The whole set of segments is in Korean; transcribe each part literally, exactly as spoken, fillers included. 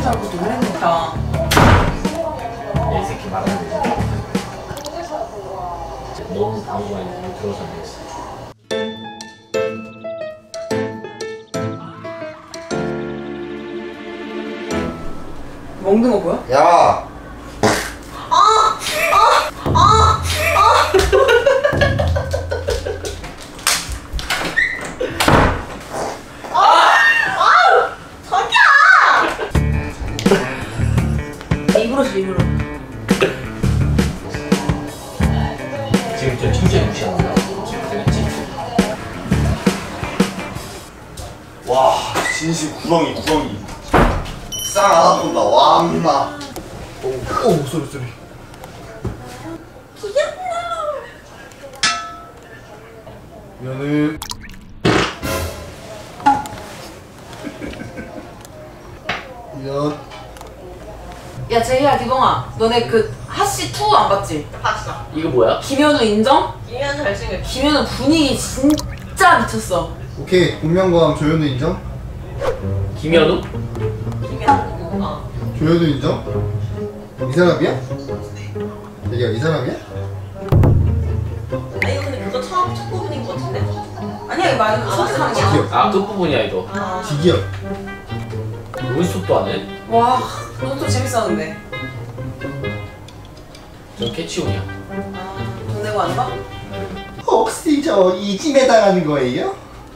줄 알고 놀랬겠다. 이 새끼 말하는 거 너무 방어가 있는 들어서 안 되겠어. 먹는 거 보여? 야! 아! 아! 아! 아! 입으로 줘, 입으로. 지금 저 진짜 무시하는 거야? 그랬지? 와, 진심 구렁이, 구렁이. 쌍 안아본다, 와, 엄마. 오, 오, 소리, 소리. 미안해. 미안. 야, 제이야, 디봉아. 너네 그 하씨 투 안 봤지? 봤어. 이거 뭐야? 김현우 인정? 김현우 잘생겼지. 김현우 분위기 진짜 미쳤어. 오케이, 공명과학 조현우 인정? 김현우? 김현우. 어. 조현우 인정? 이 사람이야? 얘가 이 사람이야? 아 이거 근데 그거 처음 첫 부분인 것 같은데? 아니야, 이거 말고 선택하는 거야. 기억. 아 끝부분이야 이거. 아. 기기업. 논스톱도 안 해? 와, 그것도 재밌었는데. 전 캐치온이야. 돈 내고 안 봐? 혹시 저 이집에 당하는 거예요?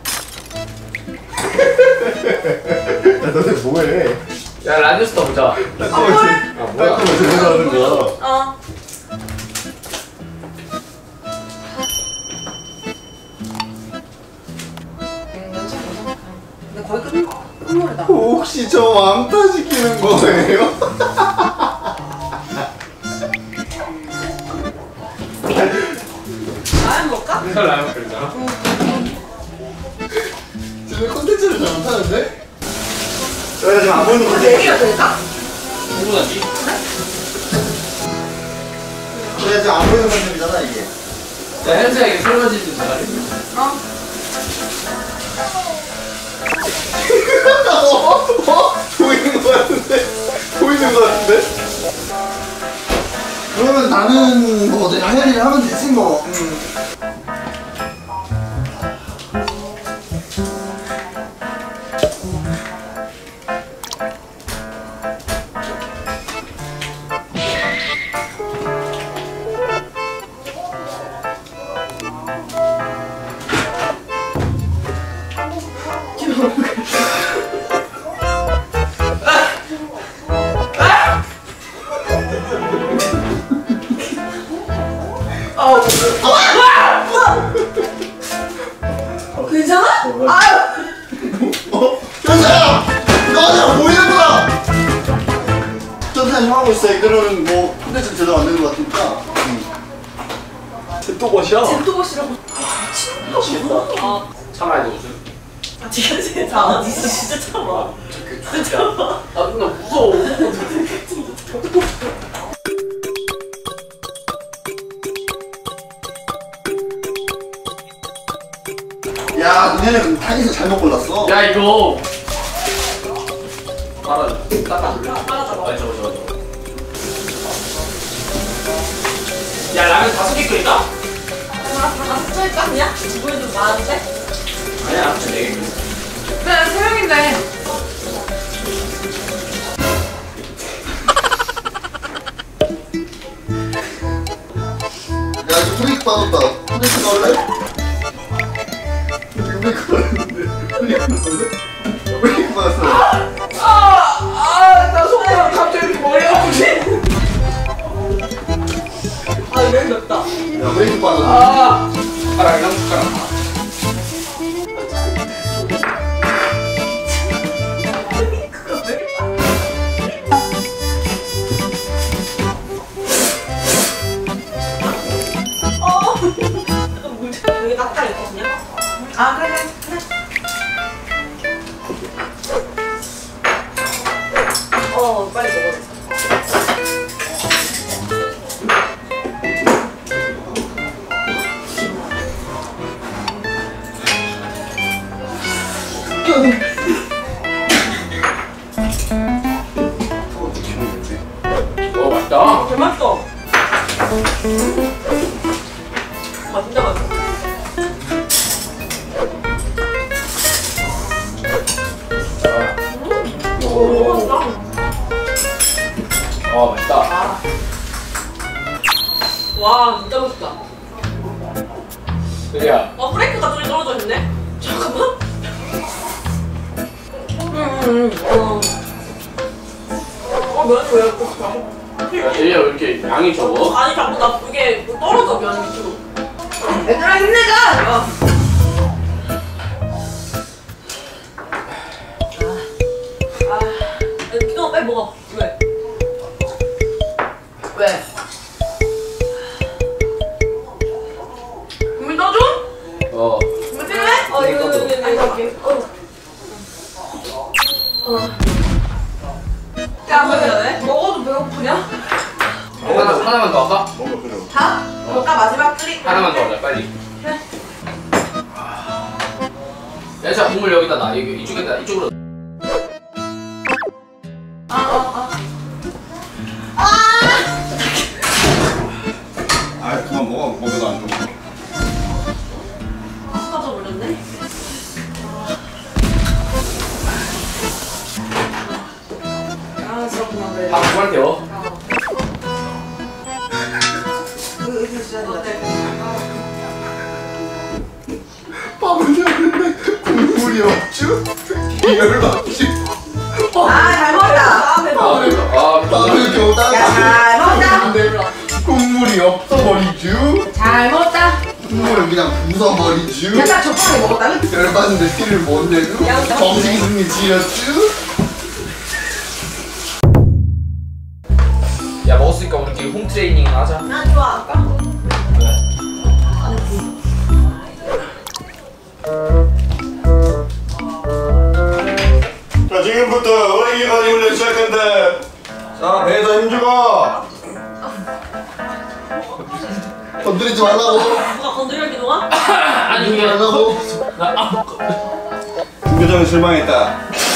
야, 너네 뭐해? 야 라디오스타 보자. 아, 헐? 아 뭐야? 제대로 하는 거야. 어. 근데 거의 끝, 끝물이다. 혹시 저 왕따 시키는 거예요? 라면 먹을까? 이걸 라면 끓이자. 쟤네 콘텐츠를 잘 못하는데? 저희가 지금 안 보이는 건데? 내일이야 될까? 궁금하지? 저희가 지금 안 보이는 컨텐츠잖아 이게. 야 현수야 이게 설거지 좀 잘해. 어. 어? 어? 보이는 거 같은데? 보이는 거 같은데? 그러면 나는 뭐 당연히를 하면 되지 뭐. 음. 괜찮아? 아유! 어? 현수야! 너가 보이는 거야! 현수야 지금 하고 있어. 이거는 뭐 콘텐츠 제대로 안 되는 거 같으니까. 응. 또 멋이야? 젠토버시라고. 미치겠다. 아, 참아야 돼 무슨? 아 진짜 진짜 아 진짜 진짜 참아. 진짜. 아 누나 무서워. 야, 너네는 타깃을 잘못 골랐어. 야 이거 빨아줘. 빨아줄래? 빨아줘. 아 저거 저거 저거. 야 라면 다섯 개 끓인다? 다다 쩔까 그냥? 두부에 좀 많은데? 아니야 네 개. 그래, 세 명인데. 야, 이거 브레이크 받았다. 브레이크 넣을래? 브레이크 받았는데. 브레이크 넣을래? 브레이크 받았어. 아아나 손가락 갑자기 이렇게 머리 아프지? 아 이거 맵다. 야, 브레이크 받았어. 아 숟가락이랑 숟가락. 여기 닭다리 있거든요? 아, 그래, 그래. 어 빨리 먹어. 와 진짜 맛있어. 오. 아 맛있다. 와 진짜 맛있다. 그래야. 와 프레이크가 좀 떨어져 있네. 잠깐만. 음. 어. 어 면이 왜 이렇게 작아? 야 제이야 왜 이렇게 양이 적어? 아니 자꾸 나 그게 떨어져 면이 밑으로. 얘들아 힘내자. 야. 아, 이거 빨리 먹어. 왜? 왜? 국민 떠줘? 어. 국민 필요해? 어 이거 이거 이거 이렇게. 어. 어. 야 왜? 먹어도 배고프냐? 하나 하나만 더 할까? 먹어 그래. 다? 먹까 마지막 끓이. 하나만 더 하자 빨리. 그래. 야, 자 국물 여기다 놔. 여기 이쪽에다 이쪽으로. 아, 아, 아. 아 그만 먹어. 먹어도 안 좋아. 쏟아져 버렸네. 아, 그렇구나. 그래. 밥 그만 데워. 그, 이거 진짜 어때? 밥은 되는데 국물이 없죠? 열받지. 아, 잘 먹었다. 다음에 아 먹어. 그러니까. 아 밥을 겨우 야, 잘 먹었다. 따랐는데 국물이 없어버리죠? 잘 먹었다. 국물을 그냥 부숴버리죠? 야, 딱 적당히 먹었다. 그치? 열받는데 티를 못 내고 야, 나- 정식이 승리 지렸죠? 야 먹었으니까 우리끼리 홈 트레이닝 하자. 난 좋아. 그래. 자 지금부터 어린이 바디 훈련 시작한다. 자 배에서 힘주고 건드리지 말라고. 누가 건드려 기동아? 아니 건드리지 이게 말라고. 나 아. 김교정은 실망했다.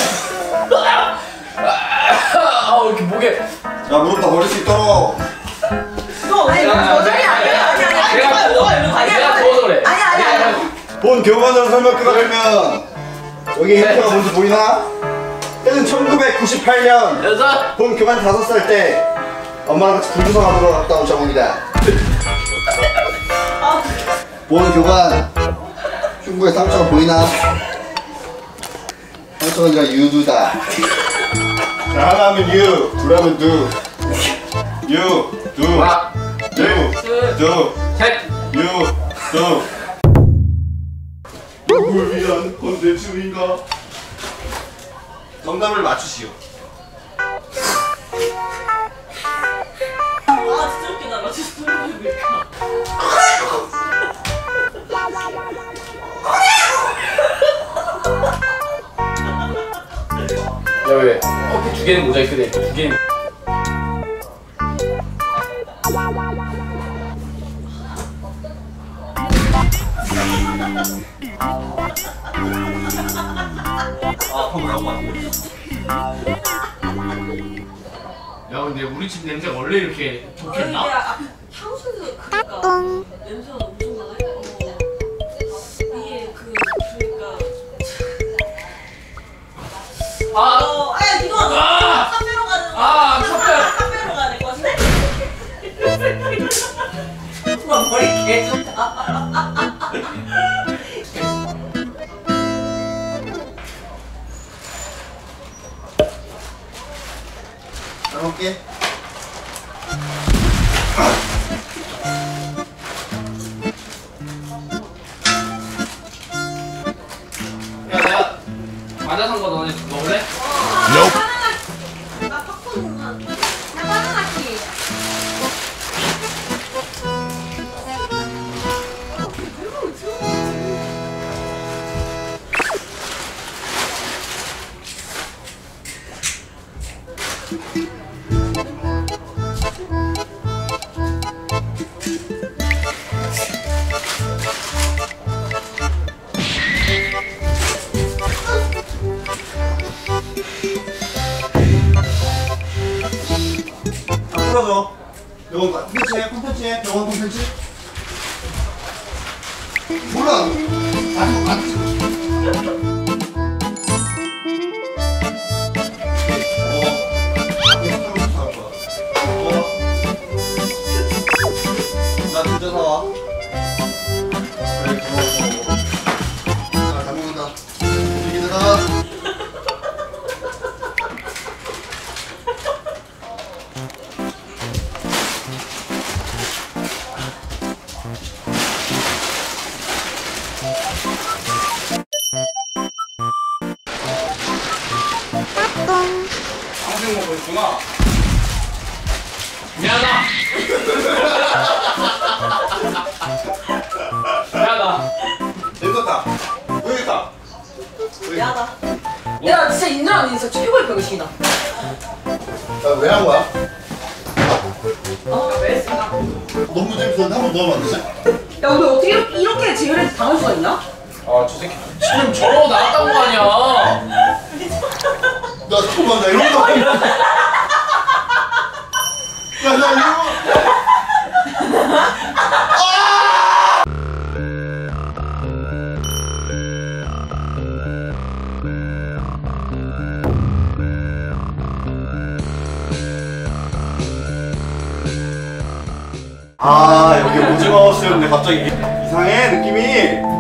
아 이렇게 목에. 자 무릎 다 버릴 수 있도록. 너 아니 야, 너 저리 내가- 아니야 아니야 아니야. 내가 너가 더워. 일로 가. 내가 더워서 그래. 아니야, 아니야, 아니야. 본 교관으로 설명 끊어주면 여기 힌트가 뭔지 보이나? 때는 천구백구십팔 년 여섯. 본 교관 다섯 살 때 엄마랑 같이 불구성하러 갔다 온 자국이다. 본 교관 흉부에 상처가 보이나? 상처가 아니라 유두다. 자 하나 하면 유, 둘 하면 두. 유, 두, 하나. 유, 두, 셋. 유, 두. 누굴 위한 콘텐츠인가? 정답을 맞추시오. 아 진짜 웃기다. 나 진짜 너무 웃기다. 야 왜? 커피 두 개는 모자이크 돼. 두 개는. 아, 뭐라고 하지? 야 근데 우리 집 냄새 원래 이렇게 이게 좋겠나? 아, 향수도 그니까 냄새가 엄청 나네. 어. 이게 그 그니까. 아. 어, 아야 기동아 너 아! 카페로 가는 거. 아, 카페. 카페로 가야 될 것 같은데? 나 머리 개 좋다. 잘 먹게. 야 내가 과자 산 거 너네 먹을래? 나 팝콘 나 바나나 키. 풀어줘. 병원 콘텐츠해 콘텐츠해 병원 콘텐츠. 몰라. 안 안. 나 진짜 사와. 그래 고마워. 자, 잘 먹는다. 얘들아. 방송 먹고 있구나. 미안하다. 미안하다. 됐다. 여기 있다. 미안하다. 야 진짜 인정하는 진짜 최고의 병신이다. 왜 한 거야? 아 왜 했을까? 너무 재밌었는데 한 번 더 하면 안 되지? 야 우리 어떻게 이렇게, 이렇게 재열해서 당할 수가 있나? 아, 저 새끼 지금 저러고 나갔단 거 아니야. 나 잠깐만 나 이런 거 아니야. 야나 이거. 아 여기 오징어 수였는데 갑자기 이상해 느낌이.